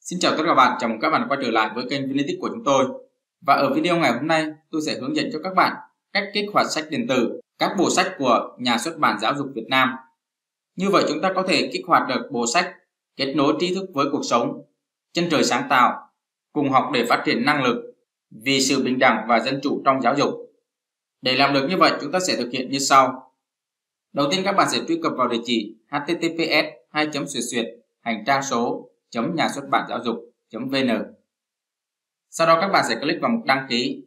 Xin chào tất cả các bạn, chào mừng các bạn quay trở lại với kênh Vinlytics của chúng tôi. Và ở video ngày hôm nay, tôi sẽ hướng dẫn cho các bạn cách kích hoạt sách điện tử, các bộ sách của nhà xuất bản giáo dục Việt Nam. Như vậy chúng ta có thể kích hoạt được bộ sách Kết nối tri thức với cuộc sống, Chân trời sáng tạo, Cùng học để phát triển năng lực, Vì sự bình đẳng và dân chủ trong giáo dục. Để làm được như vậy, chúng ta sẽ thực hiện như sau. Đầu tiên các bạn sẽ truy cập vào địa chỉ https://hành trang số nhà xuất bản giáo dục.vn. Sau đó các bạn sẽ click vào mục đăng ký.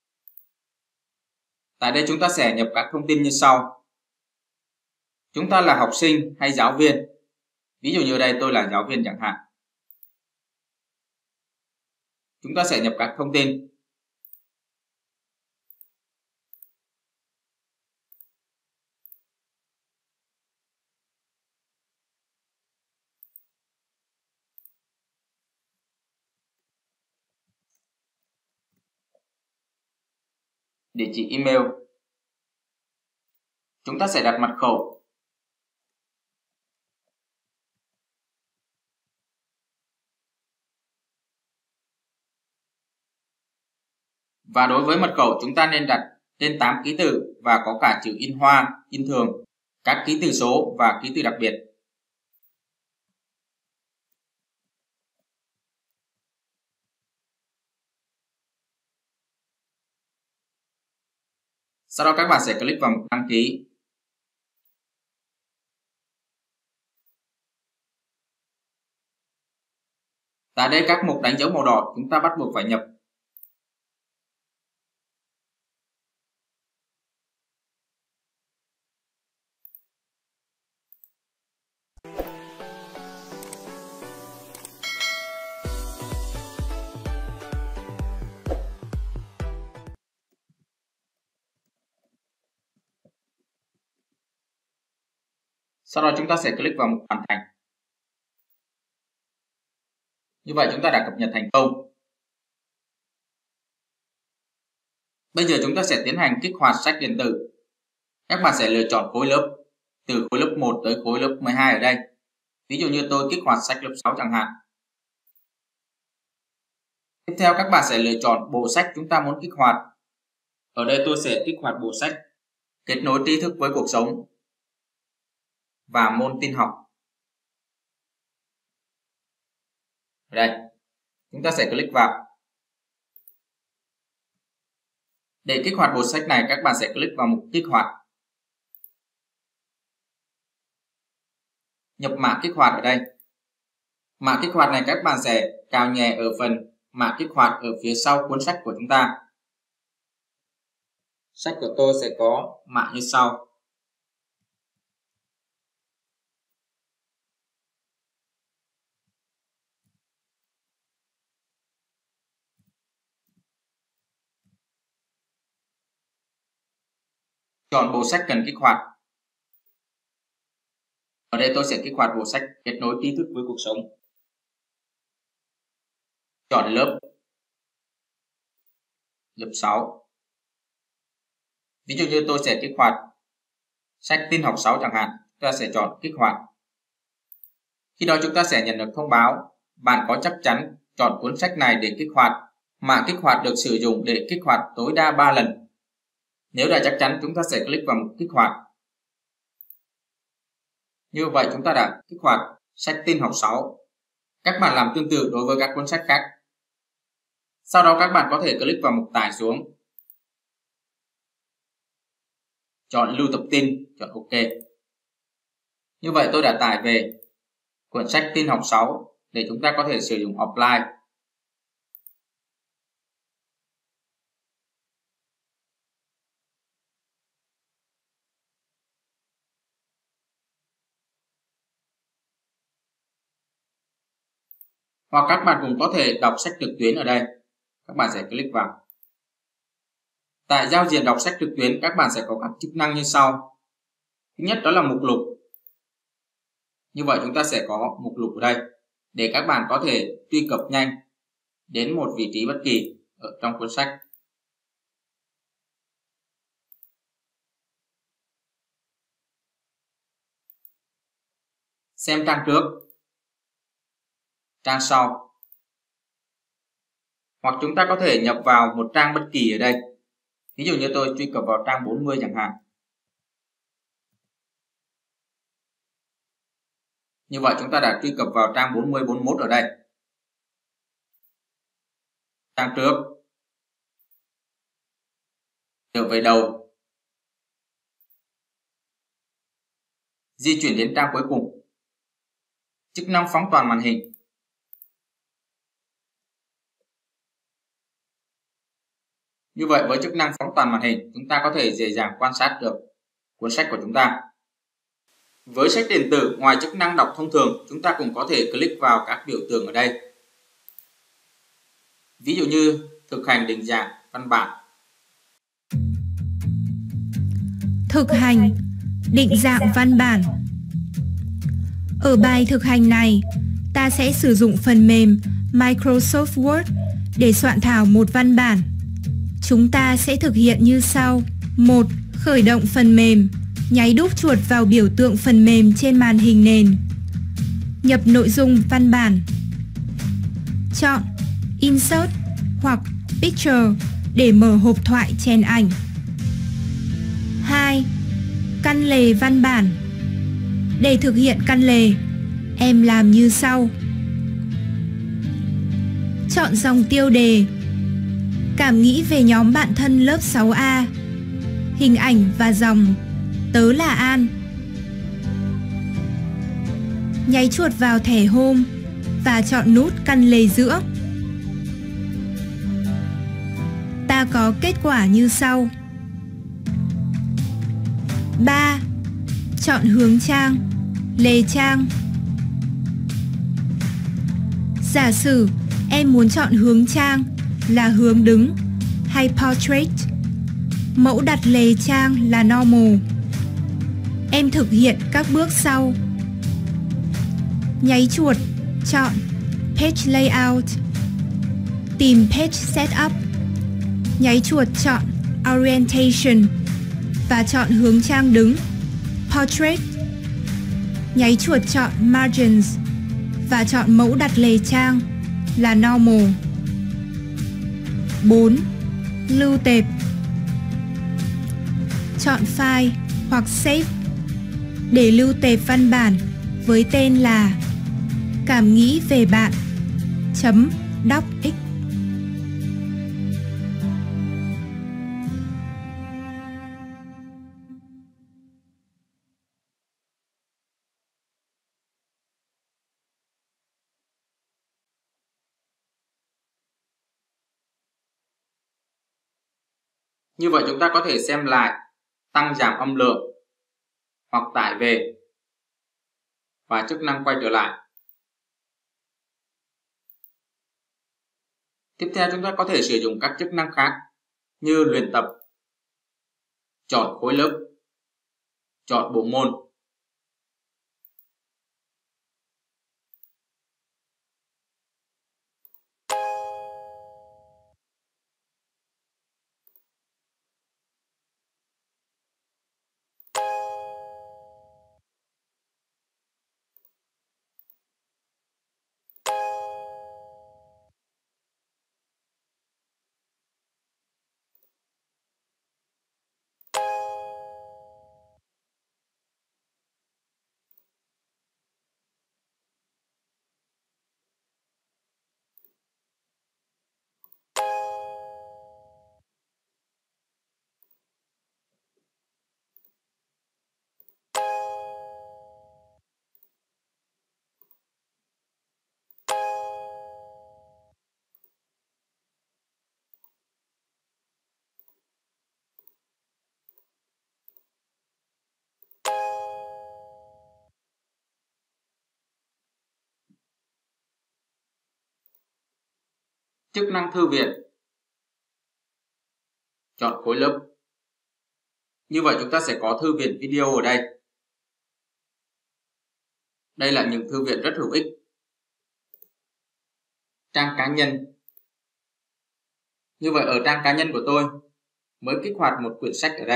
Tại đây chúng ta sẽ nhập các thông tin như sau. Chúng ta là học sinh hay giáo viên. Ví dụ như ở đây tôi là giáo viên chẳng hạn. Chúng ta sẽ nhập các thông tin. Địa chỉ email. Chúng ta sẽ đặt mật khẩu. Và đối với mật khẩu chúng ta nên đặt trên 8 ký tự và có cả chữ in hoa, in thường, các ký tự số và ký tự đặc biệt. Sau đó các bạn sẽ click vào mục đăng ký. Tại đây các mục đánh dấu màu đỏ chúng ta bắt buộc phải nhập. Sau đó chúng ta sẽ click vào mục hoàn thành. Như vậy chúng ta đã cập nhật thành công. Bây giờ chúng ta sẽ tiến hành kích hoạt sách điện tử. Các bạn sẽ lựa chọn khối lớp, từ khối lớp 1 tới khối lớp 12 ở đây. Ví dụ như tôi kích hoạt sách lớp 6 chẳng hạn. Tiếp theo các bạn sẽ lựa chọn bộ sách chúng ta muốn kích hoạt. Ở đây tôi sẽ kích hoạt bộ sách Kết nối tri thức với cuộc sống và môn tin học. Ở đây, chúng ta sẽ click vào. Để kích hoạt bộ sách này, các bạn sẽ click vào mục kích hoạt. Nhập mã kích hoạt ở đây. Mã kích hoạt này các bạn sẽ cào nhẹ ở phần mã kích hoạt ở phía sau cuốn sách của chúng ta. Sách của tôi sẽ có mã như sau. Chọn bộ sách cần kích hoạt. Ở đây tôi sẽ kích hoạt bộ sách Kết nối tri thức với cuộc sống. Chọn lớp 6. Ví dụ như tôi sẽ kích hoạt sách tin học 6 chẳng hạn, ta sẽ chọn kích hoạt. Khi đó chúng ta sẽ nhận được thông báo bạn có chắc chắn chọn cuốn sách này để kích hoạt. Mã kích hoạt được sử dụng để kích hoạt tối đa 3 lần. Nếu đã chắc chắn, chúng ta sẽ click vào mục kích hoạt. Như vậy chúng ta đã kích hoạt sách tin học 6. Các bạn làm tương tự đối với các cuốn sách khác. Sau đó các bạn có thể click vào mục tải xuống. Chọn lưu tập tin, chọn OK. Như vậy tôi đã tải về cuốn sách tin học 6 để chúng ta có thể sử dụng offline. Hoặc các bạn cũng có thể đọc sách trực tuyến ở đây. Các bạn sẽ click vào. Tại giao diện đọc sách trực tuyến, các bạn sẽ có các chức năng như sau. Thứ nhất đó là mục lục. Như vậy chúng ta sẽ có mục lục ở đây để các bạn có thể truy cập nhanh đến một vị trí bất kỳ ở trong cuốn sách. Xem trang trước, trang sau, Hoặc chúng ta có thể nhập vào một trang bất kỳ ở đây. Ví dụ như tôi truy cập vào trang 40 chẳng hạn. Như vậy chúng ta đã truy cập vào trang 40, 41 ở đây. Trang trước. Trở về đầu. Di chuyển đến trang cuối cùng. Chức năng phóng toàn màn hình. Như vậy với chức năng phóng toàn màn hình, chúng ta có thể dễ dàng quan sát được cuốn sách của chúng ta. Với sách điện tử, ngoài chức năng đọc thông thường, chúng ta cũng có thể click vào các biểu tượng ở đây. Ví dụ như thực hành định dạng văn bản. Thực hành định dạng văn bản. Ở bài thực hành này, ta sẽ sử dụng phần mềm Microsoft Word để soạn thảo một văn bản. Chúng ta sẽ thực hiện như sau. 1. Khởi động phần mềm. Nháy đúp chuột vào biểu tượng phần mềm trên màn hình nền. Nhập nội dung văn bản. Chọn Insert hoặc Picture để mở hộp thoại chèn ảnh. 2. Căn lề văn bản. Để thực hiện căn lề, em làm như sau. Chọn dòng tiêu đề. Cảm nghĩ về nhóm bạn thân lớp 6A. Hình ảnh và dòng Tớ là An. Nháy chuột vào thẻ Home và chọn nút căn lề giữa. Ta có kết quả như sau. 3. Chọn hướng trang, lề trang. Giả sử em muốn chọn hướng trang là hướng đứng hay portrait. Mẫu đặt lề trang là normal. Em thực hiện các bước sau. Nháy chuột, chọn Page Layout. Tìm Page Setup. Nháy chuột chọn Orientation và chọn hướng trang đứng Portrait. Nháy chuột chọn Margins và chọn mẫu đặt lề trang là Normal. 4. Lưu tệp. Chọn File hoặc Save để lưu tệp văn bản với tên là Cảm nghĩ về bạn .docx. Như vậy chúng ta có thể xem lại, tăng giảm âm lượng hoặc tải về và chức năng quay trở lại. Tiếp theo chúng ta có thể sử dụng các chức năng khác như luyện tập, chọn khối lớp, chọn bộ môn. Chức năng thư viện, chọn khối lớp. Như vậy chúng ta sẽ có thư viện video ở đây. Đây là những thư viện rất hữu ích. Trang cá nhân. Như vậy ở trang cá nhân của tôi mới kích hoạt một quyển sách ở đây.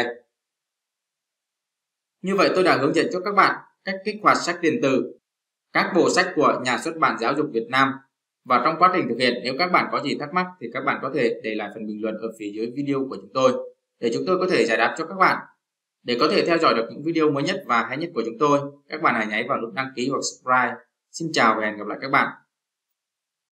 Như vậy tôi đã hướng dẫn cho các bạn cách kích hoạt sách điện tử, các bộ sách của Nhà xuất bản Giáo dục Việt Nam Và trong quá trình thực hiện, nếu các bạn có gì thắc mắc thì các bạn có thể để lại phần bình luận ở phía dưới video của chúng tôi để chúng tôi có thể giải đáp cho các bạn. Để có thể theo dõi được những video mới nhất và hay nhất của chúng tôi, các bạn hãy nhấn vào nút đăng ký hoặc subscribe. Xin chào và hẹn gặp lại các bạn.